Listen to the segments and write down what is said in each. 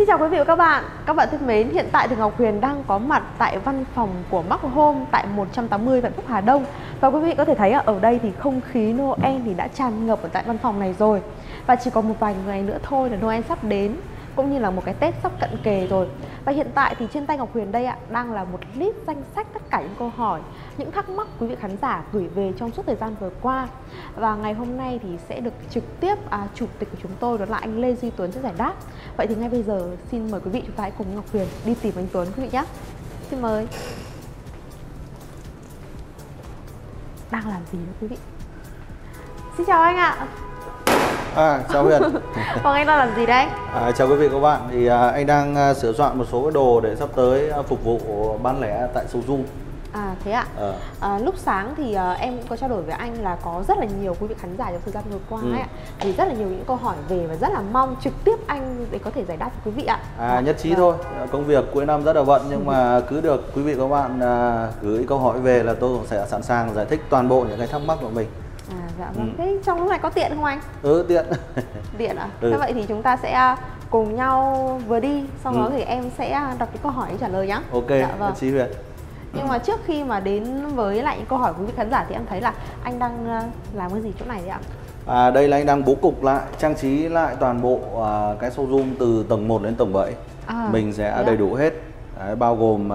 chào quý vị và các bạn. Các bạn thân mến, hiện tại thì Ngọc Huyền đang có mặt tại văn phòng của Mark Home tại 180 Vạn Phúc Hà Đông. Và quý vị có thể thấy ở đây thì không khí Noel thì đã tràn ngập ở tại văn phòng này rồi. Và chỉ còn một vài ngày nữa thôi là Noel sắp đến, cũng như là một cái Tết sắp cận kề rồi. Và hiện tại thì trên tay Ngọc Huyền đây đang là một list danh sách tất cả những câu hỏi, những thắc mắc quý vị khán giả gửi về trong suốt thời gian vừa qua. Và ngày hôm nay thì sẽ được trực tiếp chủ tịch của chúng tôi, đó là anh Lê Duy Tuấn sẽ giải đáp. Vậy thì ngay bây giờ xin mời quý vị chúng ta hãy cùng Ngọc Huyền đi tìm anh Tuấn quý vị nhé. Xin mời. Đang làm gì đó quý vị? Xin chào anh ạ. Chào Huyền. Còn anh đang làm gì đấy? Chào quý vị và các bạn. Thì anh đang sửa soạn một số cái đồ để sắp tới phục vụ bán lẻ tại showroom. Thế ạ? Lúc sáng thì em cũng có trao đổi với anh là có rất là nhiều quý vị khán giả trong thời gian vừa qua ấy ạ. Thì rất là nhiều những câu hỏi về và rất là mong trực tiếp anh để có thể giải đáp cho quý vị ạ. Nhất trí thôi. Công việc cuối năm rất là bận nhưng mà cứ được quý vị và các bạn gửi câu hỏi về là tôi cũng sẽ sẵn sàng giải thích toàn bộ những cái thắc mắc của mình. Dạ vâng. Thế trong lúc này có tiện không anh? Tiện. Tiện ạ? Thế vậy thì chúng ta sẽ cùng nhau vừa đi, sau đó thì em sẽ đọc cái câu hỏi để trả lời nhá. Ok, dạ vâng. Nhất trí Huyền. Nhưng mà trước khi mà đến với lại những câu hỏi của quý vị khán giả thì em thấy là anh đang làm cái gì chỗ này đấy ạ? Đây là anh đang bố cục lại, trang trí lại toàn bộ cái showroom từ tầng 1 đến tầng 7. Mình sẽ đầy đủ hết. Đấy, bao gồm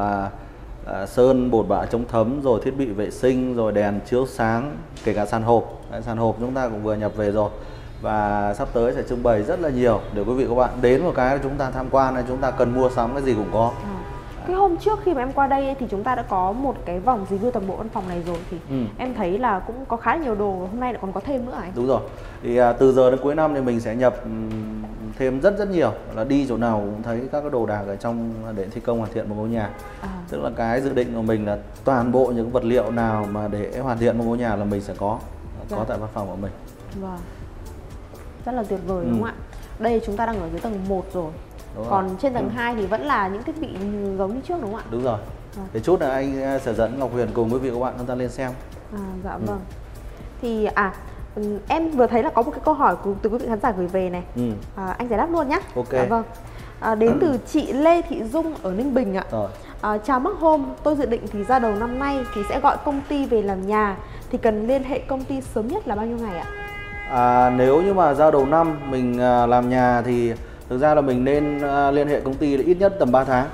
sơn, bột bã chống thấm, rồi thiết bị vệ sinh, rồi đèn chiếu sáng, kể cả sàn hộp. Đấy, sàn hộp chúng ta cũng vừa nhập về rồi. Và sắp tới sẽ trưng bày rất là nhiều để quý vị các bạn đến một cái chúng ta tham quan này, chúng ta cần mua sắm cái gì cũng có. Cái hôm trước khi mà em qua đây thì chúng ta đã có một cái vòng review toàn bộ văn phòng này rồi thì em thấy là cũng có khá là nhiều đồ, hôm nay lại còn có thêm nữa anh. Đúng rồi. Thì từ giờ đến cuối năm thì mình sẽ nhập thêm rất nhiều, là đi chỗ nào cũng thấy các cái đồ đạc ở trong để thi công hoàn thiện một ngôi nhà. Tức là cái dự định của mình là toàn bộ những vật liệu nào mà để hoàn thiện một ngôi nhà là mình sẽ có tại văn phòng của mình. Vâng. Rất là tuyệt vời đúng không ạ? Đây chúng ta đang ở dưới tầng 1 rồi. Còn trên tầng 2 thì vẫn là những thiết bị giống như trước đúng không ạ? Đúng rồi. Thì chút nữa anh sẽ dẫn Ngọc Huyền cùng quý vị và các bạn chúng ta lên xem. Dạ vâng. Thì em vừa thấy là có một cái câu hỏi từ quý vị khán giả gửi về này. Anh giải đáp luôn nhé. Ok. Dạ vâng. Đến từ chị Lê Thị Dung ở Ninh Bình ạ. Chào Mark Home, tôi dự định thì ra đầu năm nay thì sẽ gọi công ty về làm nhà, thì cần liên hệ công ty sớm nhất là bao nhiêu ngày ạ? Nếu như mà ra đầu năm mình làm nhà thì thực ra là mình nên liên hệ công ty là ít nhất tầm 3 tháng.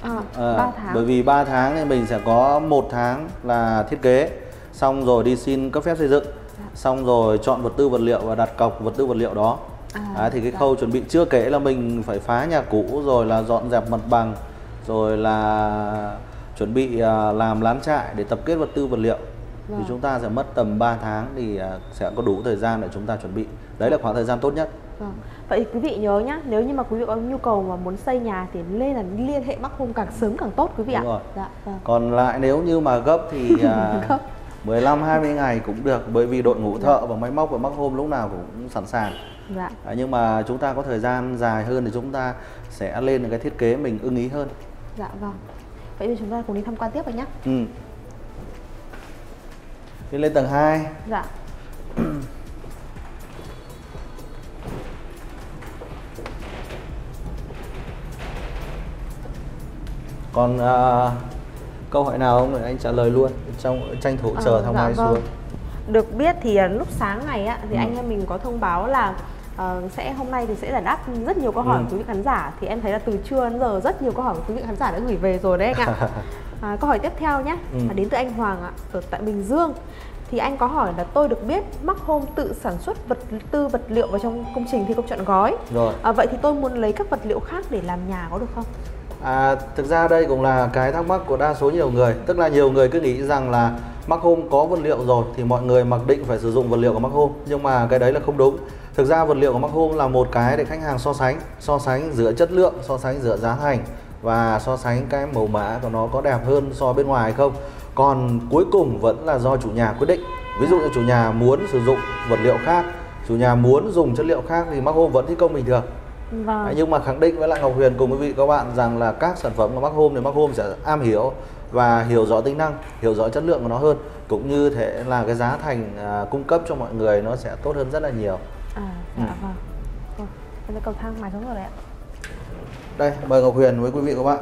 3 tháng. Bởi vì 3 tháng thì mình sẽ có 1 tháng là thiết kế, xong rồi đi xin cấp phép xây dựng, xong rồi chọn vật tư vật liệu và đặt cọc vật tư vật liệu đó. Thì cái khâu chuẩn bị chưa kể là mình phải phá nhà cũ, rồi là dọn dẹp mặt bằng, rồi là chuẩn bị làm lán trại để tập kết vật tư vật liệu. Thì chúng ta sẽ mất tầm 3 tháng thì sẽ có đủ thời gian để chúng ta chuẩn bị. Đấy là khoảng thời gian tốt nhất. Vậy quý vị nhớ nhá, nếu như mà quý vị có nhu cầu mà muốn xây nhà thì liên hệ Mark Home càng sớm càng tốt quý vị ạ. Còn lại nếu như mà gấp thì 15-20 ngày cũng được, bởi vì đội ngũ thợ và máy móc của Mark Home lúc nào cũng sẵn sàng. Nhưng mà chúng ta có thời gian dài hơn thì chúng ta sẽ lên được cái thiết kế mình ưng ý hơn. Dạ vâng. Vậy thì chúng ta cùng đi tham quan tiếp rồi nhé. Đi lên tầng 2. Dạ. Còn câu hỏi nào không để anh trả lời luôn, tranh thủ chờ thang máy xuống. Được biết thì lúc sáng này thì anh em mình có thông báo là hôm nay thì sẽ giải đáp rất nhiều câu hỏi của quý vị khán giả. Thì em thấy là từ trưa đến giờ rất nhiều câu hỏi của quý vị khán giả đã gửi về rồi đấy anh ạ. Câu hỏi tiếp theo nhé, đến từ anh Hoàng ạ, ở tại Bình Dương. Thì anh có hỏi là tôi được biết Mark Home tự sản xuất vật liệu vào trong công trình thi công trọn gói. Vậy thì tôi muốn lấy các vật liệu khác để làm nhà có được không? Thực ra đây cũng là cái thắc mắc của đa số nhiều người. Tức là nhiều người cứ nghĩ rằng là Mark Home có vật liệu rồi thì mọi người mặc định phải sử dụng vật liệu của Mark Home. Nhưng mà cái đấy là không đúng. Thực ra vật liệu của Mark Home là một cái để khách hàng so sánh giữa chất lượng, so sánh giữa giá thành và so sánh cái mẫu mã của nó có đẹp hơn so bên ngoài hay không. Còn cuối cùng vẫn là do chủ nhà quyết định. Ví dụ như chủ nhà muốn sử dụng vật liệu khác, chủ nhà muốn dùng chất liệu khác thì Mark Home vẫn thi công bình thường. Nhưng mà khẳng định với lại Ngọc Huyền cùng quý vị các bạn rằng là các sản phẩm của Mark Home thì Mark Home sẽ am hiểu và hiểu rõ tính năng, hiểu rõ chất lượng của nó hơn, cũng như thế là cái giá thành cung cấp cho mọi người nó sẽ tốt hơn rất là nhiều. Dạ vâng. Em cầu thang mày xuống rồi đấy ạ. Đây, mời Ngọc Huyền với quý vị và các bạn.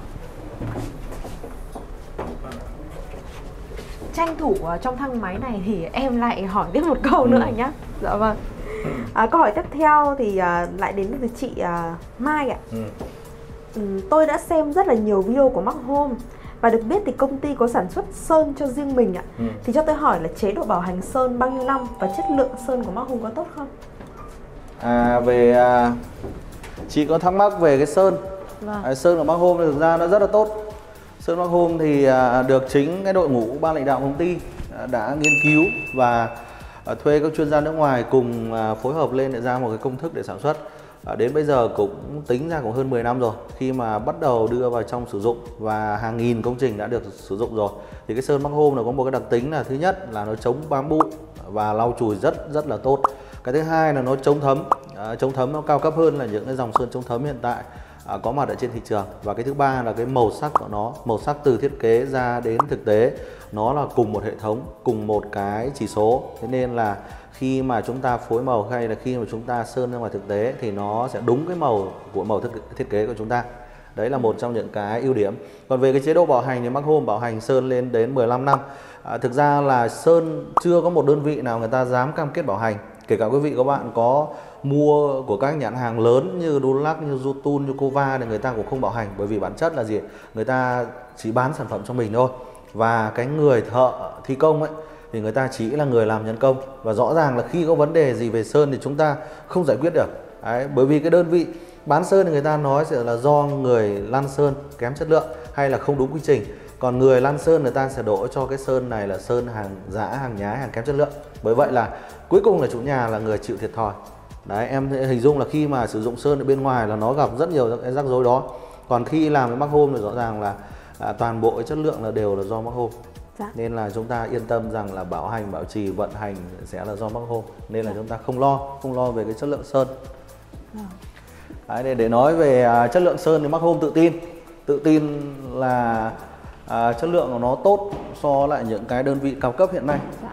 Tranh thủ trong thang máy này thì em lại hỏi tiếp một câu nữa anh nhé. Dạ vâng. Câu hỏi tiếp theo thì lại đến từ chị Mai ạ. Tôi đã xem rất là nhiều video của Mark Home và được biết thì công ty có sản xuất sơn cho riêng mình ạ. Thì cho tôi hỏi là chế độ bảo hành sơn bao nhiêu năm và chất lượng sơn của Mark Home có tốt không? Chị có thắc mắc về cái sơn. Vâng. Sơn của Mark Home thì thực ra nó rất là tốt. Sơn Mark Home thì được chính cái đội ngũ ban lãnh đạo công ty đã nghiên cứu và thuê các chuyên gia nước ngoài cùng phối hợp lên để ra một cái công thức để sản xuất. Đến bây giờ cũng tính ra cũng hơn 10 năm rồi khi mà bắt đầu đưa vào trong sử dụng và hàng nghìn công trình đã được sử dụng rồi. Thì cái sơn Mark Home nó có một cái đặc tính là thứ nhất là nó chống bám bụi và lau chùi rất là tốt. Cái thứ hai là nó chống thấm nó cao cấp hơn là những cái dòng sơn chống thấm hiện tại có mặt ở trên thị trường. Và cái thứ ba là cái màu sắc của nó, màu sắc từ thiết kế ra đến thực tế nó là cùng một hệ thống, cùng một cái chỉ số. Thế nên là khi mà chúng ta phối màu hay là khi mà chúng ta sơn ra ngoài thực tế thì nó sẽ đúng cái màu thiết kế của chúng ta. Đấy là một trong những cái ưu điểm. Còn về cái chế độ bảo hành thì Mark Home bảo hành sơn lên đến 15 năm. Thực ra là sơn chưa có một đơn vị nào người ta dám cam kết bảo hành. Kể cả quý vị các bạn có mua của các nhãn hàng lớn như Dulac, như Jotun, như Cova thì người ta cũng không bảo hành. Bởi vì bản chất là gì? Người ta chỉ bán sản phẩm cho mình thôi. Và cái người thợ thi công ấy thì người ta chỉ là người làm nhân công. Và rõ ràng là khi có vấn đề gì về sơn thì chúng ta không giải quyết được. Đấy, bởi vì cái đơn vị bán sơn thì người ta nói sẽ là do người lăn sơn kém chất lượng hay là không đúng quy trình. Còn người lăn sơn người ta sẽ đổ cho cái sơn này là sơn hàng giả, hàng nhái, hàng kém chất lượng. Bởi vậy là cuối cùng là chủ nhà là người chịu thiệt thòi. Đấy, em hình dung là khi mà sử dụng sơn ở bên ngoài là nó gặp rất nhiều cái rắc rối đó. Còn khi làm với Mark Home thì rõ ràng là toàn bộ cái chất lượng là đều là do Mark Home. Dạ. Nên là chúng ta yên tâm rằng là bảo hành, bảo trì, vận hành sẽ là do Mark Home. Nên là chúng ta không lo về cái chất lượng sơn. Đấy, để nói về chất lượng sơn thì Mark Home tự tin là chất lượng của nó tốt so lại những cái đơn vị cao cấp hiện nay. Dạ.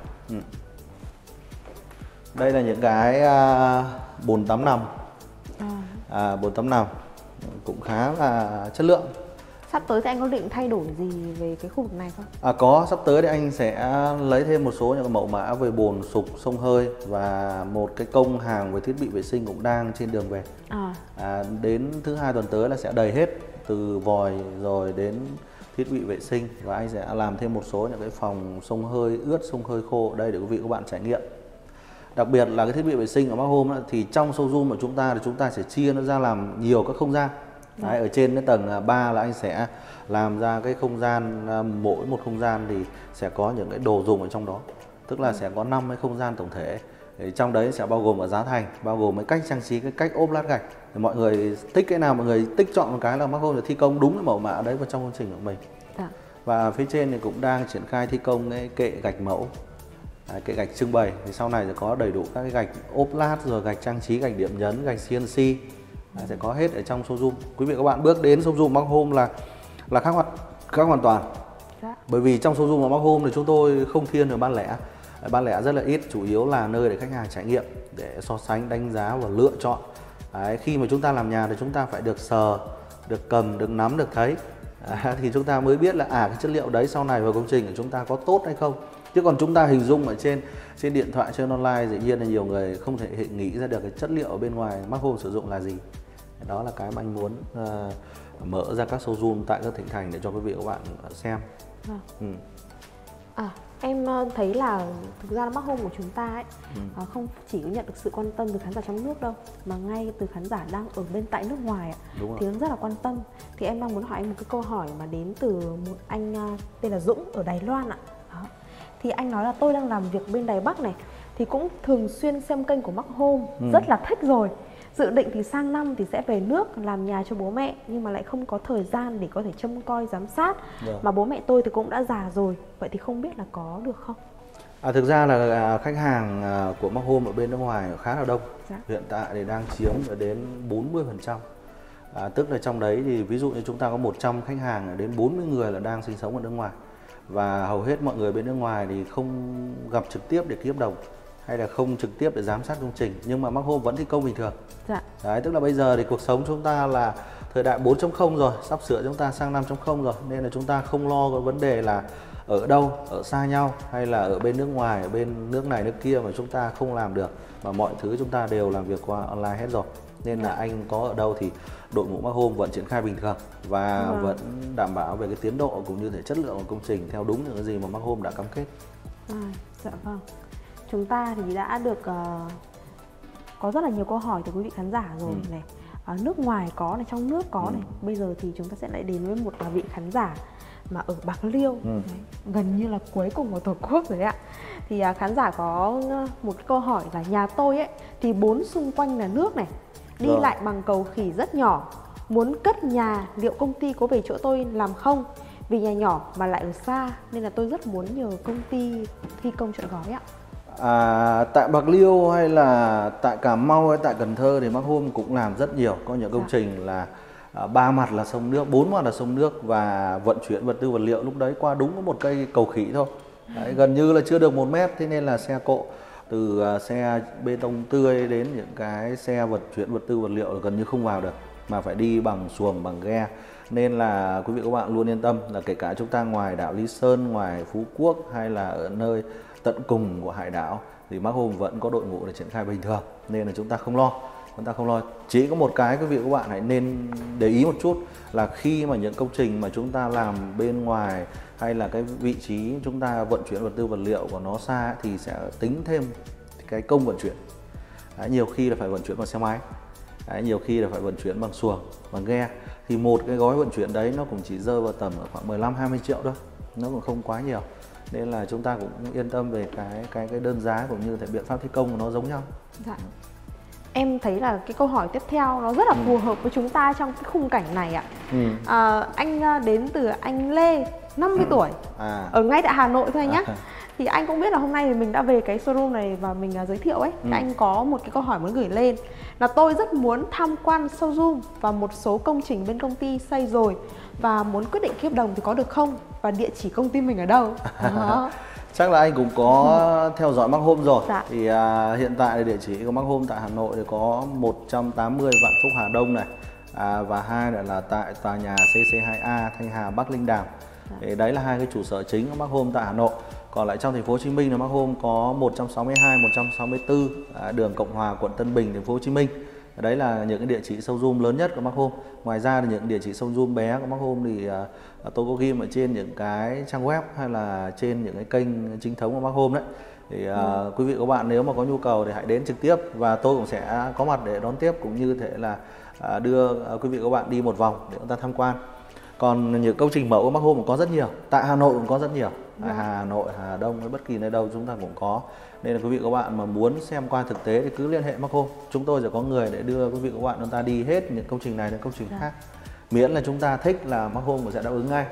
Đây là những cái bồn tắm nằm. Bồn tắm nằm cũng khá là chất lượng. Sắp tới thì anh có định thay đổi gì về cái khu vực này không? Có, sắp tới thì anh sẽ lấy thêm một số những cái mẫu mã về bồn sục, xông hơi và một cái công hàng về thiết bị vệ sinh cũng đang trên đường về. Đến thứ hai tuần tới là sẽ đầy hết từ vòi rồi đến thiết bị vệ sinh và anh sẽ làm thêm một số những cái phòng xông hơi ướt, xông hơi khô ở đây để quý vị các bạn trải nghiệm. Đặc biệt là cái thiết bị vệ sinh của Mark Home thì trong showroom của chúng ta thì chúng ta sẽ chia nó ra làm nhiều các không gian. Đấy, ở trên cái tầng 3 là anh sẽ làm ra cái không gian, mỗi một không gian thì sẽ có những cái đồ dùng ở trong đó. Tức là sẽ có 5 cái không gian tổng thể. Thì trong đấy sẽ bao gồm ở giá thành, bao gồm cái cách trang trí, cái cách ốp lát gạch. Thì mọi người thích cái nào mọi người tích chọn một cái là Mark Home thi công đúng cái mẫu mã đấy vào trong công trình của mình. Và phía trên thì cũng đang triển khai thi công cái kệ gạch mẫu. Đấy, kệ gạch trưng bày thì sau này sẽ có đầy đủ các cái gạch ốp lát rồi gạch trang trí, gạch điểm nhấn, gạch CNC. Sẽ có hết ở trong showroom. Quý vị các bạn bước đến showroom Mark Home là khác hoàn toàn. Bởi vì trong showroom của Mark Home thì chúng tôi không thiên về bán lẻ. Bán lẻ rất là ít, chủ yếu là nơi để khách hàng trải nghiệm, để so sánh, đánh giá và lựa chọn. Đấy, khi mà chúng ta làm nhà thì chúng ta phải được sờ, được cầm, được nắm, được thấy. Thì chúng ta mới biết là cái chất liệu đấy sau này vào công trình của chúng ta có tốt hay không. Chứ còn chúng ta hình dung ở trên điện thoại, trên online dĩ nhiên là nhiều người không thể nghĩ ra được cái chất liệu ở bên ngoài Mark Home sử dụng là gì. Đó là cái mà anh muốn mở ra các showroom tại các tỉnh thành để cho quý vị và các bạn xem. Em thấy là thực ra là Mark Home của chúng ta ấy không chỉ có nhận được sự quan tâm từ khán giả trong nước đâu, mà ngay từ khán giả đang ở bên tại nước ngoài thì nó rất là quan tâm. Thì em đang muốn hỏi anh một cái câu hỏi mà đến từ một anh tên là Dũng ở Đài Loan ạ. Thì anh nói là tôi đang làm việc bên Đài Bắc này thì cũng thường xuyên xem kênh của Mark Home, rất là thích rồi. Dự định thì sang năm thì sẽ về nước làm nhà cho bố mẹ, nhưng mà lại không có thời gian để có thể trông coi giám sát. Mà bố mẹ tôi thì cũng đã già rồi, vậy thì không biết là có được không? Thực ra là khách hàng của Mark Home ở bên nước ngoài khá là đông. Hiện tại thì đang chiếm đến 40%. Tức là trong đấy thì ví dụ như chúng ta có 100 khách hàng, đến 40 người là đang sinh sống ở nước ngoài. Và hầu hết mọi người bên nước ngoài thì không gặp trực tiếp để ký hợp đồng hay là không trực tiếp để giám sát công trình, nhưng mà Mark Home vẫn thi công bình thường. Đấy, tức là bây giờ thì cuộc sống chúng ta là thời đại 4.0 rồi, sắp sửa chúng ta sang 5.0 rồi, nên là chúng ta không lo cái vấn đề là ở đâu, ở xa nhau hay là ở bên nước ngoài, ở bên nước này nước kia mà chúng ta không làm được, mà mọi thứ chúng ta đều làm việc qua online hết rồi. Nên là anh có ở đâu thì đội ngũ Mark Home vẫn triển khai bình thường và vẫn đảm bảo về cái tiến độ cũng như thể chất lượng của công trình theo đúng những cái gì mà Mark Home đã cam kết. Dạ vâng. Chúng ta thì đã được có rất là nhiều câu hỏi từ quý vị khán giả rồi này. Ở nước ngoài có này, trong nước có này. Bây giờ thì chúng ta sẽ lại đến với một vị khán giả mà ở Bạc Liêu, gần như là cuối cùng của Tổ quốc rồi ạ. Thì khán giả có một câu hỏi là nhà tôi ấy thì 4 xung quanh là nước này, đi lại bằng cầu khỉ rất nhỏ, muốn cất nhà, liệu công ty có về chỗ tôi làm không? Vì nhà nhỏ mà lại ở xa nên là tôi rất muốn nhờ công ty thi công trọn gói ạ. Tại Bạc Liêu hay là tại Cà Mau hay tại Cần Thơ thì Mark Home cũng làm rất nhiều. Có những công trình là 3 mặt là sông nước, 4 mặt là sông nước và vận chuyển vật tư vật liệu lúc đấy qua đúng có một cây cầu khỉ thôi. Đấy, gần như là chưa được 1 mét, thế nên là xe cộ từ xe bê tông tươi đến những cái xe vận chuyển vật tư vật liệu là gần như không vào được, mà phải đi bằng xuồng, bằng ghe. Nên là quý vị các bạn luôn yên tâm là kể cả chúng ta ngoài đảo Lý Sơn, ngoài Phú Quốc hay là ở nơi tận cùng của hải đảo thì Mark Home vẫn có đội ngũ để triển khai bình thường, nên là chúng ta không lo. Chỉ có một cái quý vị các bạn hãy nên để ý một chút là khi mà những công trình mà chúng ta làm bên ngoài hay là cái vị trí chúng ta vận chuyển vật tư vật liệu của nó xa thì sẽ tính thêm cái công vận chuyển. Đấy, nhiều khi là phải vận chuyển bằng xe máy. Đấy, nhiều khi là phải vận chuyển bằng xuồng, bằng ghe. Thì một cái gói vận chuyển đấy nó cũng chỉ rơi vào tầm khoảng 15-20 triệu thôi, nó cũng không quá nhiều. Nên là chúng ta cũng yên tâm về cái đơn giá cũng như cái biện pháp thi công của nó giống nhau. Dạ. Em thấy là cái câu hỏi tiếp theo nó rất là phù hợp với chúng ta trong cái khung cảnh này ạ. Anh đến từ anh Lê, 50 tuổi, ở ngay tại Hà Nội thôi anh nhé. Thì anh cũng biết là hôm nay thì mình đã về cái showroom này và mình giới thiệu ấy. Thì anh có một cái câu hỏi muốn gửi lên là tôi rất muốn tham quan showroom và một số công trình bên công ty xây rồi và muốn quyết định ký hợp đồng thì có được không? Và địa chỉ công ty mình ở đâu? Chắc là anh cũng có theo dõi Mark Home rồi. Dạ. Thì hiện tại địa chỉ của Mark Home tại Hà Nội thì có 180 Vạn Phúc Hà Đông này, và 2 là tại tòa nhà CC2A Thanh Hà Bắc Linh Đàm. Thì đấy là 2 cái trụ sở chính của Mark Home tại Hà Nội. Còn lại trong thành phố Hồ Chí Minh là Mark Home có 162, 164 đường Cộng Hòa, quận Tân Bình, thành phố Hồ Chí Minh. Đấy là những cái địa chỉ showroom lớn nhất của Mark Home. Ngoài ra thì những địa chỉ showroom bé của Mark Home thì tôi có ghi ở trên những cái trang web hay là trên những cái kênh chính thống của Mark Home đấy. Thì quý vị và các bạn nếu mà có nhu cầu thì hãy đến trực tiếp và tôi cũng sẽ có mặt để đón tiếp, cũng như thể là đưa quý vị và các bạn đi một vòng để chúng ta tham quan. Còn những công trình mẫu của Mark Home cũng có rất nhiều, tại Hà Nội cũng có rất nhiều. Hà Nội, Hà Đông hay bất kỳ nơi đâu chúng ta cũng có. Nên là quý vị và các bạn mà muốn xem qua thực tế thì cứ liên hệ Mark Home. Chúng tôi sẽ có người để đưa quý vị và các bạn chúng ta đi hết những công trình này đến công trình khác. Miễn là chúng ta thích là Mark Home sẽ đáp ứng ngay.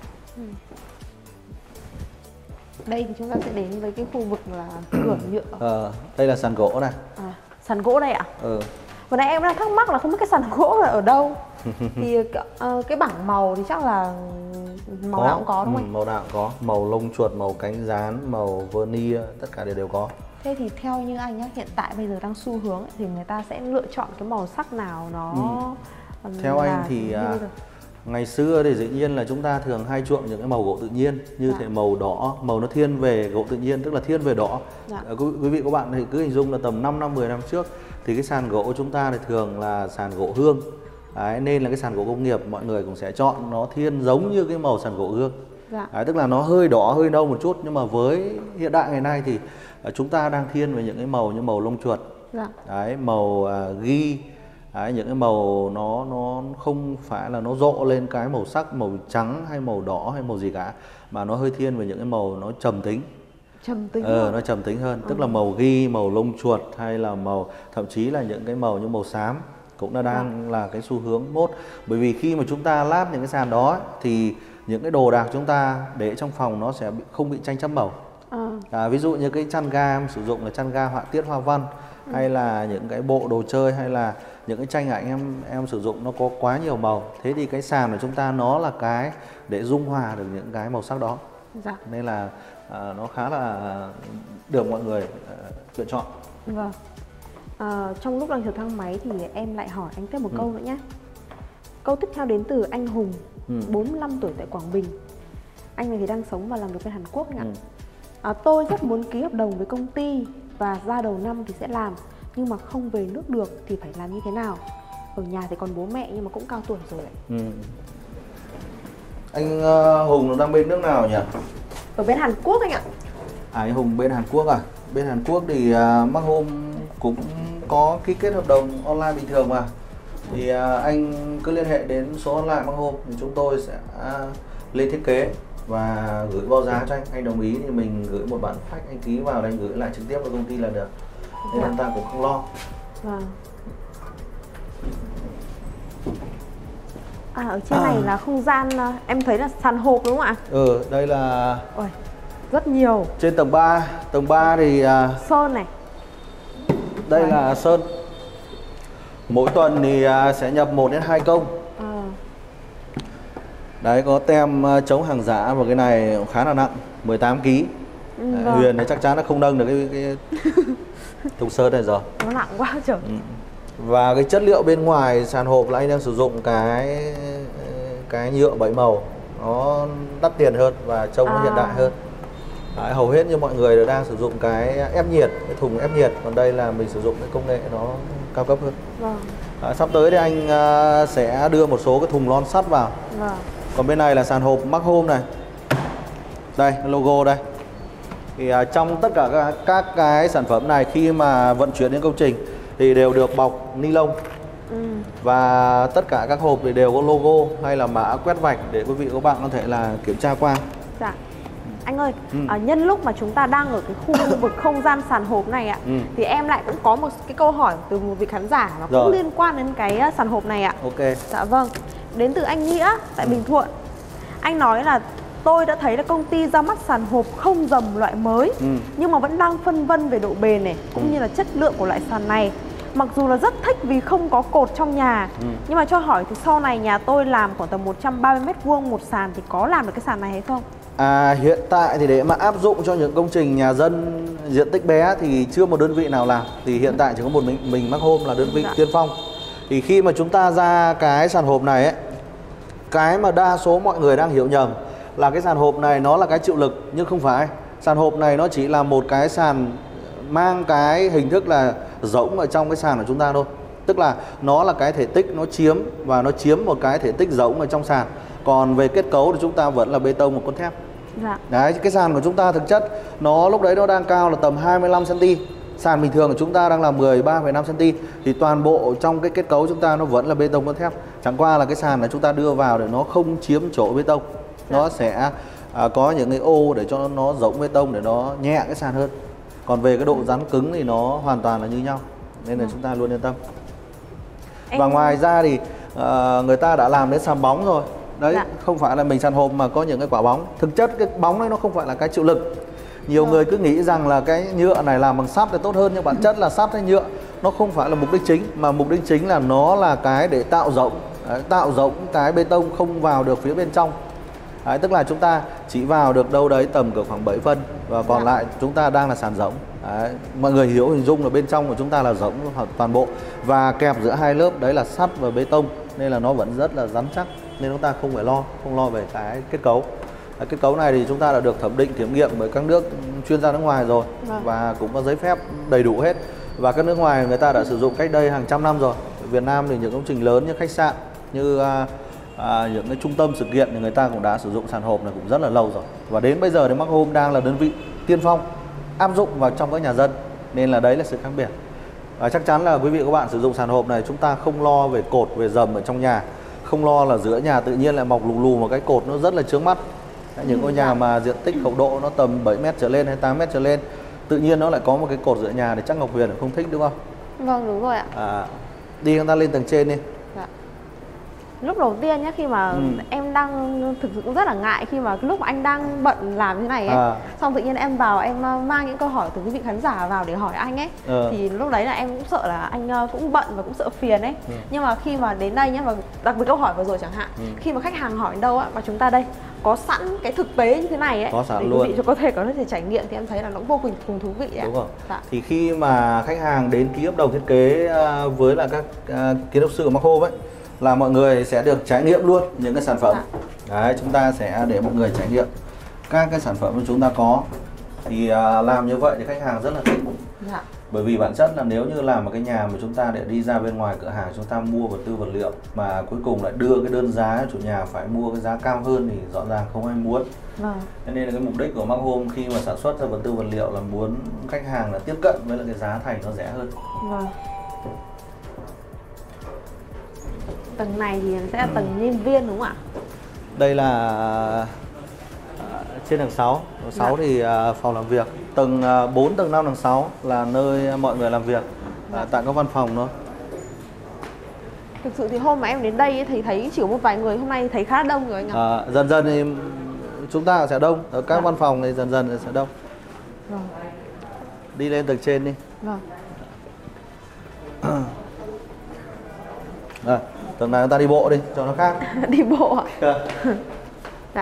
Đây thì chúng ta sẽ đến với cái khu vực là cửa nhựa. Đây là sàn gỗ này. Sàn gỗ đây ạ? Vừa nãy em đang thắc mắc là không biết cái sàn gỗ là ở đâu. Thì cái bảng màu thì chắc là màu nào cũng có đúng không? Màu nào cũng có, màu lông chuột, màu cánh gián, màu vernier, tất cả đều có. Thế thì theo như anh nhé, hiện tại bây giờ đang xu hướng ấy, thì người ta sẽ lựa chọn cái màu sắc nào nó theo anh thì ngày xưa thì dĩ nhiên là chúng ta thường hay chuộng những cái màu gỗ tự nhiên như thể màu đỏ, màu nó thiên về gỗ tự nhiên, tức là thiên về đỏ. Quý vị các bạn thì cứ hình dung là tầm 5 năm 10 năm trước thì cái sàn gỗ của chúng ta thì thường là sàn gỗ hương. Đấy, nên là cái sàn gỗ công nghiệp mọi người cũng sẽ chọn nó thiên giống như cái màu sàn gỗ hương. Đấy, tức là nó hơi đỏ hơi nâu một chút, nhưng mà với hiện đại ngày nay thì chúng ta đang thiên về những cái màu như màu lông chuột, đấy, màu ghi. Đấy, những cái màu nó không phải là nó rộ lên cái màu sắc màu trắng hay màu đỏ hay màu gì cả, mà nó hơi thiên về những cái màu nó trầm tính. Nó trầm tính hơn, tức là màu ghi, màu lông chuột hay là màu, thậm chí là những cái màu như màu xám cũng đang là cái xu hướng mốt. Bởi vì khi mà chúng ta lát những cái sàn đó ấy, thì những cái đồ đạc chúng ta để trong phòng nó sẽ không bị tranh chấp màu. Ví dụ như cái chăn ga em sử dụng là chăn ga họa tiết hoa văn, hay là những cái bộ đồ chơi, hay là những cái tranh ảnh em sử dụng nó có quá nhiều màu. Thế thì cái sàn của chúng ta nó là cái để dung hòa được những cái màu sắc đó. Nên là nó khá là được mọi người lựa chọn. Trong lúc đang chờ thang máy thì em lại hỏi anh tiếp một câu nữa nhé. Câu tiếp theo đến từ anh Hùng, 45 tuổi tại Quảng Bình. Anh này thì đang sống và làm việc bên Hàn Quốc ạ. Tôi rất muốn ký hợp đồng với công ty và ra đầu năm thì sẽ làm, nhưng mà không về nước được thì phải làm như thế nào? Ở nhà thì còn bố mẹ nhưng mà cũng cao tuổi rồi ạ. Anh Hùng đang bên nước nào nhỉ? Ở bên Hàn Quốc anh ạ. Anh Hùng bên Hàn Quốc à? Bên Hàn Quốc thì Mắc Hôm cũng có ký kết hợp đồng online bình thường mà. Thì anh cứ liên hệ đến số hotline Mắc Hôm thì chúng tôi sẽ lên thiết kế và gửi báo giá cho anh. Anh đồng ý thì mình gửi một bản fax anh ký vào đây, gửi lại trực tiếp vào công ty là được. Nên anh ta cũng không lo. Ở trên này là không gian, em thấy là sàn hộp đúng không ạ? Đây là rất nhiều. trên tầng 3 thì sơn này. Đây là sơn. Mỗi tuần thì sẽ nhập 1 đến 2 công. Đấy, có tem chống hàng giả và cái này khá là nặng, 18 kg. Huyền này chắc chắn nó không nâng được cái thùng sơn này rồi. Nó nặng quá trời. Và cái chất liệu bên ngoài sàn hộp là anh đang sử dụng cái nhựa 7 màu, nó đắt tiền hơn và trông nó hiện đại hơn. Đấy, hầu hết như mọi người đều đang sử dụng cái ép nhiệt, cái thùng ép nhiệt, còn đây là mình sử dụng cái công nghệ nó cao cấp hơn. Sắp tới thì anh sẽ đưa một số cái thùng lon sắt vào. Còn bên này là sàn hộp Mắc Hôm này. Đây, logo đây. Thì trong tất cả các cái sản phẩm này khi mà vận chuyển đến công trình thì đều được bọc ni lông. Và tất cả các hộp thì đều có logo hay là mã quét vạch để quý vị và các bạn có thể là kiểm tra qua. Dạ. Anh ơi, nhân lúc mà chúng ta đang ở cái khu vực không gian sàn hộp này ạ, thì em lại cũng có một cái câu hỏi từ một vị khán giả mà cũng liên quan đến cái sàn hộp này ạ. Dạ vâng. Đến từ anh Nghĩa tại Bình Thuận. Anh nói là tôi đã thấy là công ty ra mắt sàn hộp không dầm loại mới, nhưng mà vẫn đang phân vân về độ bền này cũng như là chất lượng của loại sàn này. Mặc dù là rất thích vì không có cột trong nhà, nhưng mà cho hỏi thì sau này nhà tôi làm khoảng tầm 130 m² một sàn thì có làm được cái sàn này hay không? Hiện tại thì để mà áp dụng cho những công trình nhà dân diện tích bé thì chưa một đơn vị nào làm. Thì hiện tại chỉ có một mình Mắc Hôm là đơn vị tiên phong. Thì khi mà chúng ta ra cái sàn hộp này ấy, cái mà đa số mọi người đang hiểu nhầm là cái sàn hộp này nó là cái chịu lực, nhưng không phải. Sàn hộp này nó chỉ là một cái sàn mang cái hình thức là rỗng ở trong cái sàn của chúng ta thôi. Tức là nó là cái thể tích nó chiếm một cái thể tích rỗng ở trong sàn. Còn về kết cấu thì chúng ta vẫn là bê tông một cốt thép. Đấy, cái sàn của chúng ta thực chất nó lúc đấy nó đang cao là tầm 25 cm. Sàn bình thường của chúng ta đang là 13,5 cm. Thì toàn bộ trong cái kết cấu chúng ta nó vẫn là bê tông cốt thép. Chẳng qua là cái sàn này chúng ta đưa vào để nó không chiếm chỗ bê tông. Nó sẽ có những cái ô để cho nó rỗng bê tông để nó nhẹ cái sàn hơn. Còn về cái độ rắn cứng thì nó hoàn toàn là như nhau. Nên là chúng ta luôn yên tâm. Và ngoài ra thì người ta đã làm đến sàn bóng rồi. Đấy, không phải là mình sàn hộp mà có những cái quả bóng. Thực chất cái bóng ấy nó không phải là cái chịu lực. Nhiều người cứ nghĩ rằng là cái nhựa này làm bằng sắt thì tốt hơn, nhưng bản chất là sắt hay nhựa nó không phải là mục đích chính, mà mục đích chính là nó là cái để tạo rỗng. Đấy, tạo rỗng cái bê tông không vào được phía bên trong. Đấy, tức là chúng ta chỉ vào được đâu đấy tầm cỡ khoảng 7 phân và còn lại chúng ta đang là sàn rỗng. Đấy, mọi người hiểu hình dung là bên trong của chúng ta là rỗng toàn bộ, và kẹp giữa hai lớp đấy là sắt và bê tông, nên là nó vẫn rất là rắn chắc, nên chúng ta không phải không lo về cái kết cấu. Cái kết cấu này thì chúng ta đã được thẩm định kiểm nghiệm bởi các nước chuyên gia nước ngoài rồi, và cũng có giấy phép đầy đủ hết, và các nước ngoài người ta đã sử dụng cách đây hàng trăm năm rồi. Ở Việt Nam thì những công trình lớn như khách sạn, như những cái trung tâm sự kiện thì người ta cũng đã sử dụng sàn hộp này cũng rất là lâu rồi, và đến bây giờ thì Mắc Hôm đang là đơn vị tiên phong áp dụng vào trong các nhà dân, nên là đấy là sự khác biệt. Và chắc chắn là quý vị và các bạn sử dụng sàn hộp này chúng ta không lo về cột, về rầm ở trong nhà, không lo là giữa nhà tự nhiên lại mọc lù lù một cái cột nó rất là chướng mắt. Những ngôi nhà mà diện tích khẩu độ nó tầm 7 m trở lên hay 8 m trở lên, tự nhiên nó lại có một cái cột giữa nhà thì chắc Ngọc Huyền không thích, đúng không? Vâng, đúng rồi ạ. Đi chúng ta lên tầng trên đi. Lúc đầu tiên nhé, khi mà em đang thực sự cũng rất là ngại khi mà lúc mà anh đang bận làm thế này ấy, xong tự nhiên em vào em mang những câu hỏi từ quý vị khán giả vào để hỏi anh ấy, thì lúc đấy là em cũng sợ là anh cũng bận và cũng sợ phiền ấy. Nhưng mà khi mà đến đây nhé, và đặc biệt câu hỏi vừa rồi chẳng hạn, khi mà khách hàng hỏi đâu á, mà chúng ta đây có sẵn cái thực tế như thế này ấy, có sẵn để luôn, quý vị có thể trải nghiệm, thì em thấy là nó cũng vô cùng thú vị đấy. Đúng rồi. Thì khi mà khách hàng đến ký hợp đồng thiết kế với là các kiến trúc sư của Mắc Hôm ấy, là mọi người sẽ được trải nghiệm luôn những cái sản phẩm. Đấy, chúng ta sẽ để mọi người trải nghiệm các cái sản phẩm mà chúng ta có. Thì làm như vậy thì khách hàng rất là thích. Bởi vì bản chất là nếu như làm một cái nhà mà chúng ta để đi ra bên ngoài cửa hàng chúng ta mua vật tư vật liệu mà cuối cùng lại đưa cái đơn giá chủ nhà phải mua cái giá cao hơn thì rõ ràng không ai muốn. Cho nên là cái mục đích của Mark Home khi mà sản xuất ra vật tư vật liệu là muốn khách hàng là tiếp cận với lại cái giá thành nó rẻ hơn. Tầng này thì sẽ là tầng nhân viên đúng không ạ? Đây là trên tầng 6. Tầng 6 thì phòng làm việc. Tầng 4, tầng 5, tầng 6 là nơi mọi người làm việc tại các văn phòng thôi. Thực sự thì hôm mà em đến đây thì thấy chỉ có một vài người, hôm nay thấy khá là đông rồi anh ạ. Dần dần thì chúng ta sẽ đông. Ở các văn phòng thì dần dần sẽ đông. Đi lên tầng trên đi. Tầng này chúng ta đi bộ đi cho nó khác. Đi bộ ạ? Dạ.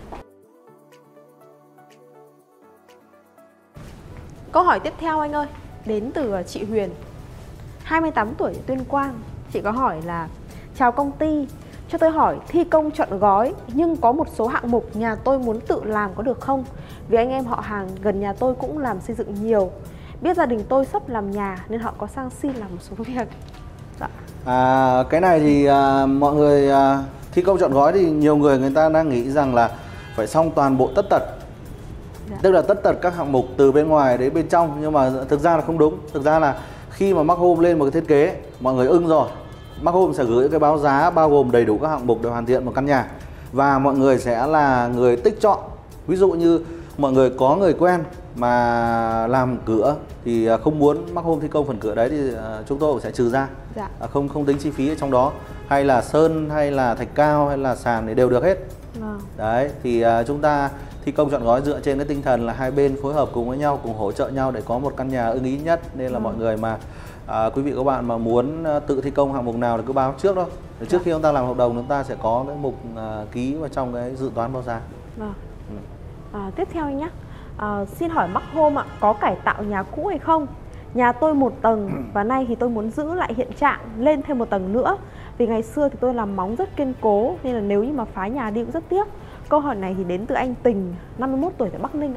Câu hỏi tiếp theo anh ơi, đến từ chị Huyền, 28 tuổi, Tuyên Quang. Chị có hỏi là: chào công ty, cho tôi hỏi thi công trọn gói nhưng có một số hạng mục nhà tôi muốn tự làm có được không? Vì anh em họ hàng gần nhà tôi cũng làm xây dựng nhiều. Biết gia đình tôi sắp làm nhà nên họ có sang xin làm một số việc. Cái này thì mọi người thi công trọn gói thì nhiều người ta đang nghĩ rằng là phải xong toàn bộ tất tật. Tức là tất tật các hạng mục từ bên ngoài đến bên trong, nhưng mà thực ra là không đúng. Thực ra là khi mà Mark Home lên một cái thiết kế mọi người ưng rồi, Mark Home sẽ gửi cái báo giá bao gồm đầy đủ các hạng mục để hoàn thiện một căn nhà, và mọi người sẽ là người tích chọn. Ví dụ như mọi người có người quen mà làm cửa thì không muốn Mark Home thi công phần cửa đấy thì chúng tôi cũng sẽ trừ ra. Không tính chi phí ở trong đó, hay là sơn hay là thạch cao hay là sàn thì đều được hết. Đấy thì chúng ta thi công trọn gói dựa trên cái tinh thần là hai bên phối hợp cùng với nhau, cùng hỗ trợ nhau để có một căn nhà ưng ý nhất. Nên là mọi người mà quý vị các bạn mà muốn tự thi công hạng mục nào thì cứ báo trước thôi. Trước khi chúng ta làm hợp đồng chúng ta sẽ có cái mục ký vào trong cái dự toán báo giá. Tiếp theo anh nhé, xin hỏi Mark Home ạ, có cải tạo nhà cũ hay không? Nhà tôi một tầng và nay thì tôi muốn giữ lại hiện trạng, lên thêm một tầng nữa. Vì ngày xưa thì tôi làm móng rất kiên cố nên là nếu như mà phá nhà đi cũng rất tiếc. Câu hỏi này thì đến từ anh Tình, 51 tuổi tại Bắc Ninh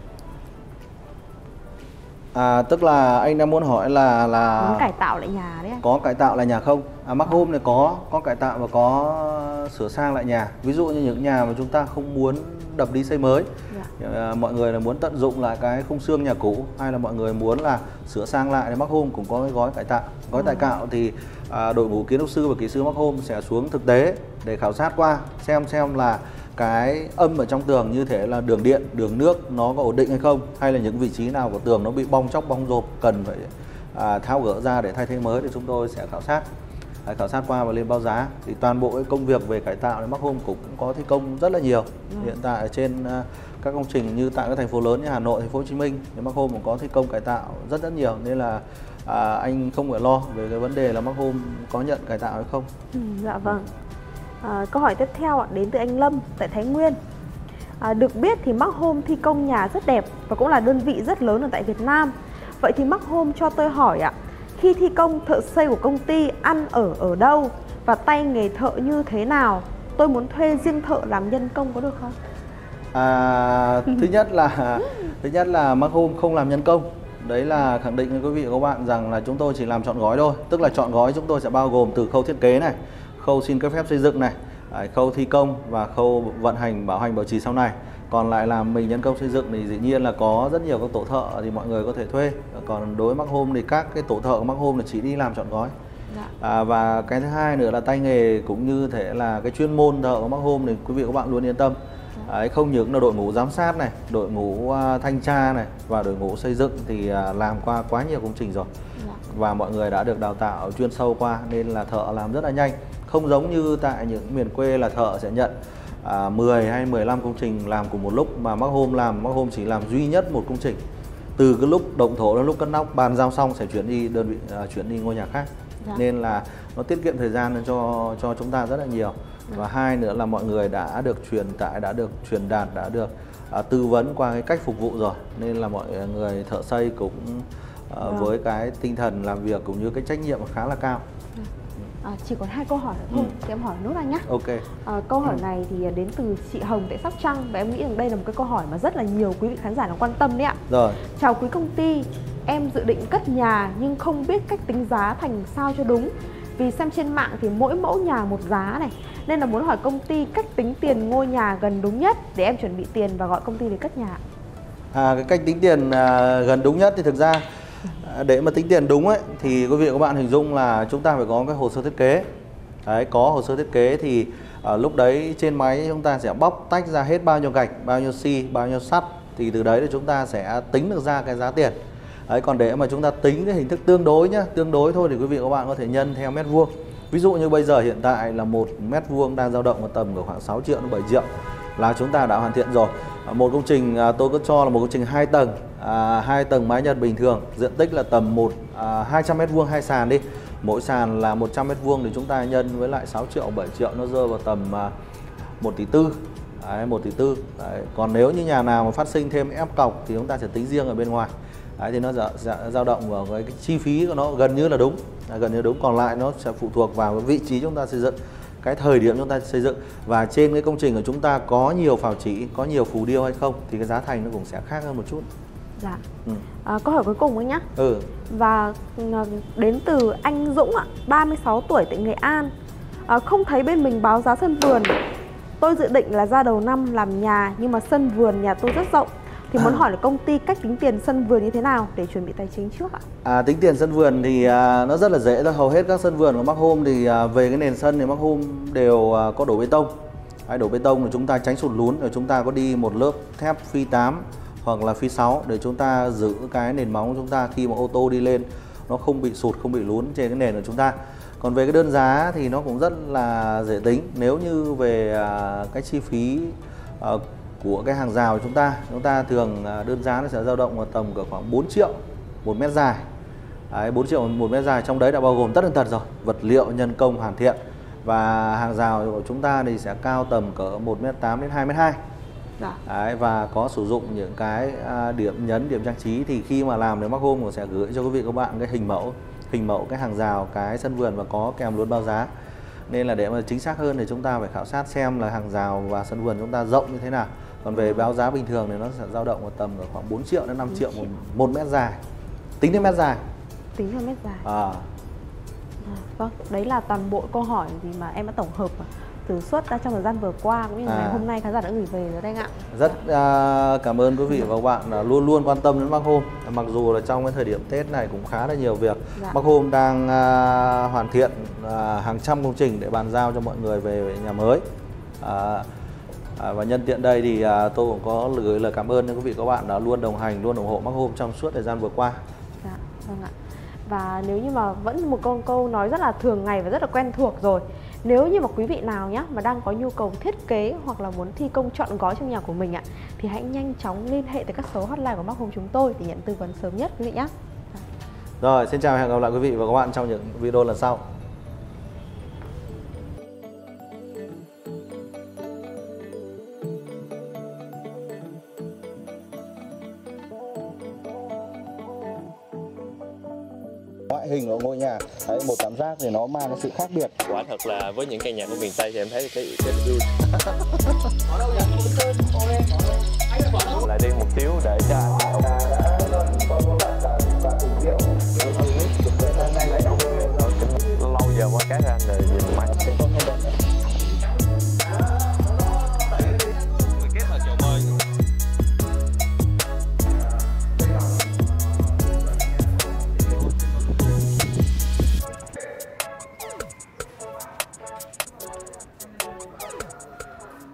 ạ. Tức là anh đang muốn hỏi là muốn cải tạo lại nhà đấy anh. Có cải tạo lại nhà không? Mark Home này có cải tạo và có sửa sang lại nhà. Ví dụ như những nhà mà chúng ta không muốn đập đi xây mới, mọi người là muốn tận dụng lại cái khung xương nhà cũ, hay là mọi người muốn là sửa sang lại thì Mark Home cũng có cái gói cải tạo. Gói cải tạo thì đội ngũ kiến trúc sư và kỹ sư Mark Home sẽ xuống thực tế để khảo sát qua xem là cái âm ở trong tường như thế là đường điện, đường nước nó có ổn định hay không, hay là những vị trí nào của tường nó bị bong chóc, bong rộp cần phải tháo gỡ ra để thay thế mới, thì chúng tôi sẽ khảo sát qua và lên báo giá. Thì toàn bộ cái công việc về cải tạo thì Mark Home cũng có thi công rất là nhiều. Hiện tại ở trên các công trình như tại các thành phố lớn như Hà Nội, thành phố Hồ Chí Minh thì Mark Home cũng có thi công cải tạo rất nhiều, nên là anh không phải lo về cái vấn đề là Mark Home có nhận cải tạo hay không. Dạ vâng. Câu hỏi tiếp theo đến từ anh Lâm tại Thái Nguyên. Được biết thì Mark Home thi công nhà rất đẹp và cũng là đơn vị rất lớn ở tại Việt Nam. Vậy thì Mark Home cho tôi hỏi ạ, khi thi công thợ xây của công ty ăn ở đâu và tay nghề thợ như thế nào? Tôi muốn thuê riêng thợ làm nhân công có được không? Thứ nhất là Mark Home không làm nhân công. Đấy là khẳng định với quý vị và các bạn rằng là chúng tôi chỉ làm trọn gói thôi. Tức là trọn gói chúng tôi sẽ bao gồm từ khâu thiết kế này, khâu xin cấp phép xây dựng này, khâu thi công và khâu vận hành, bảo hành, bảo trì sau này. Còn lại làm mình nhân công xây dựng thì dĩ nhiên là có rất nhiều các tổ thợ thì mọi người có thể thuê. Còn đối với Mark Home thì các cái tổ thợ của Mark Home là chỉ đi làm trọn gói. Và cái thứ hai nữa là tay nghề cũng như thể là cái chuyên môn thợ của Mark Home thì quý vị và các bạn luôn yên tâm. Không những là đội ngũ giám sát này, đội ngũ thanh tra này và đội ngũ xây dựng thì làm qua quá nhiều công trình rồi. Và mọi người đã được đào tạo chuyên sâu qua nên là thợ làm rất là nhanh. Không giống như tại những miền quê là thợ sẽ nhận 10 hay 15 công trình làm cùng một lúc, mà Mark Home chỉ làm duy nhất một công trình. Từ cái lúc động thổ đến lúc cất nóc, bàn giao xong sẽ chuyển đi đơn vị, chuyển đi ngôi nhà khác. Nên là nó tiết kiệm thời gian cho chúng ta rất là nhiều. Và hai nữa là mọi người đã được truyền tải, đã được truyền đạt, đã được tư vấn qua cái cách phục vụ rồi. Nên là mọi người thợ xây cũng với cái tinh thần làm việc cũng như cái trách nhiệm khá là cao. Chỉ còn 2 câu hỏi nữa thôi, thì em hỏi nốt anh nhé. Ok. Câu hỏi này thì đến từ chị Hồng tại Sóc Trăng, và em nghĩ rằng đây là một cái câu hỏi mà rất là nhiều quý vị khán giả đang quan tâm đấy ạ. Rồi. Chào quý công ty, em dự định cất nhà nhưng không biết cách tính giá thành sao cho đúng. Vì xem trên mạng thì mỗi mẫu nhà một giá này, nên là muốn hỏi công ty cách tính tiền ngôi nhà gần đúng nhất để em chuẩn bị tiền và gọi công ty để cất nhà. Cái cách tính tiền gần đúng nhất thì thực ra để mà tính tiền đúng ấy thì quý vị và các bạn hình dung là chúng ta phải có cái hồ sơ thiết kế. Đấy, có hồ sơ thiết kế thì lúc đấy trên máy chúng ta sẽ bóc tách ra hết bao nhiêu gạch, bao nhiêu xi, bao nhiêu sắt, thì từ đấy thì chúng ta sẽ tính được ra cái giá tiền. Đấy, còn để mà chúng ta tính cái hình thức tương đối nhá, tương đối thôi thì quý vị và các bạn có thể nhân theo mét vuông. Ví dụ như bây giờ hiện tại là 1 mét vuông đang dao động ở tầm khoảng 6 triệu đến 7 triệu là chúng ta đã hoàn thiện rồi. Một công trình tôi có cho là một công trình 2 tầng, 2 tầng mái Nhật bình thường, diện tích là tầm 200 mét vuông 2 sàn đi. Mỗi sàn là 100 mét vuông thì chúng ta nhân với lại 6 triệu 7 triệu nó rơi vào tầm 1 tỷ tư. Đấy, 1 tỷ tư. Đấy. Còn nếu như nhà nào mà phát sinh thêm ép cọc thì chúng ta sẽ tính riêng ở bên ngoài. Đấy, thì nó dao động vào cái chi phí của nó gần như là đúng, gần như đúng. Còn lại nó sẽ phụ thuộc vào cái vị trí chúng ta xây dựng, cái thời điểm chúng ta xây dựng, và trên cái công trình của chúng ta có nhiều phào chỉ, có nhiều phù điêu hay không thì cái giá thành nó cũng sẽ khác hơn một chút. Dạ. Câu hỏi cuối cùng ấy nhá. Và đến từ anh Dũng ạ, 36 tuổi tại Nghệ An. Không thấy bên mình báo giá sân vườn. Tôi dự định là ra đầu năm làm nhà, nhưng mà sân vườn nhà tôi rất rộng, thì muốn hỏi là công ty cách tính tiền sân vườn như thế nào để chuẩn bị tài chính trước ạ? Tính tiền sân vườn thì nó rất là dễ thôi. Hầu hết các sân vườn của Mark Home thì về cái nền sân thì Mark Home đều có đổ bê tông. Đổ bê tông là chúng ta tránh sụt lún, rồi chúng ta có đi một lớp thép phi 8 hoặc là phi 6 để chúng ta giữ cái nền móng của chúng ta khi mà ô tô đi lên nó không bị sụt, không bị lún trên cái nền của chúng ta. Còn về cái đơn giá thì nó cũng rất là dễ tính. Nếu như về cái chi phí của cái hàng rào của chúng ta thường đơn giá nó sẽ dao động vào tầm khoảng 4 triệu 1 mét dài. Đấy, 4 triệu 1 mét dài, trong đấy đã bao gồm tất tần tật rồi, vật liệu, nhân công, hoàn thiện. Và hàng rào của chúng ta thì sẽ cao tầm cỡ 1m8 đến 2m2. Đấy, và có sử dụng những cái điểm nhấn, điểm trang trí, thì khi mà làm thì Mark Home sẽ gửi cho quý vị các bạn cái hình mẫu cái hàng rào, cái sân vườn và có kèm luôn bao giá. Nên là để mà chính xác hơn thì chúng ta phải khảo sát xem là hàng rào và sân vườn chúng ta rộng như thế nào. Còn về báo giá bình thường thì nó sẽ dao động vào tầm khoảng 4 triệu đến 5 triệu một mét dài. Tính đến mét dài. Tính theo mét dài. Vâng, đấy là toàn bộ câu hỏi gì mà em đã tổng hợp từ suốt trong thời gian vừa qua cũng như ngày hôm nay khán giả đã gửi về rồi đây ạ. Rất cảm ơn quý vị và các bạn luôn luôn quan tâm đến Mark Home. Mặc dù là trong cái thời điểm Tết này cũng khá là nhiều việc. Mark Home đang hoàn thiện hàng trăm công trình để bàn giao cho mọi người về nhà mới. Và nhân tiện đây thì tôi cũng có gửi lời cảm ơn đến quý vị các bạn đã luôn đồng hành, luôn ủng hộ Mark Home trong suốt thời gian vừa qua. Dạ, vâng ạ. Và nếu như mà vẫn một câu nói rất là thường ngày và rất là quen thuộc rồi, nếu như mà quý vị nào nhá mà đang có nhu cầu thiết kế hoặc là muốn thi công trọn gói trong nhà của mình ạ, thì hãy nhanh chóng liên hệ tới các số hotline của Mark Home chúng tôi để nhận tư vấn sớm nhất quý vị nhé. Rồi, xin chào và hẹn gặp lại quý vị và các bạn trong những video lần sau. Ngoại hình của ngôi nhà, đấy, một cảm giác thì nó mang cái sự khác biệt. Quả thật là với những căn nhà của miền Tây thì em thấy cái ưu lại đi một xíu để cho